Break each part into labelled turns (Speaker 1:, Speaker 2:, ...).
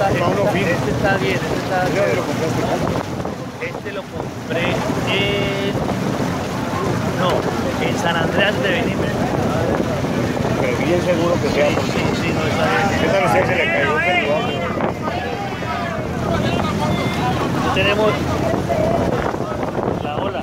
Speaker 1: este está bien, este está
Speaker 2: ¿Dónde
Speaker 1: bien.
Speaker 2: lo compraste acá?
Speaker 1: Este lo compré en... No, en San Andreas de Benítez.
Speaker 2: Pero bien seguro que sea.
Speaker 1: Sí, sí, no está bien.
Speaker 2: ¿Qué tal usted se le cayó?
Speaker 1: Tenemos la ola.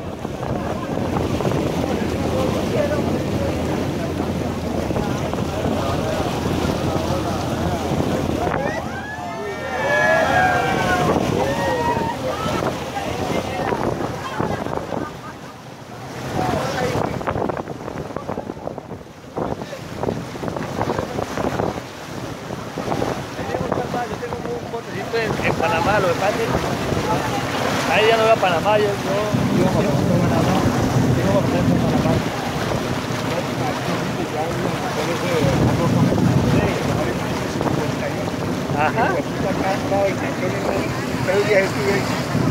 Speaker 1: Yo tengo un botecito en Panamá, lo que pasa es que ahí ya no voy a Panamá, yo vivo en Panamá. Tengo botecito en Panamá. Ajá.
Speaker 2: Acá, no, y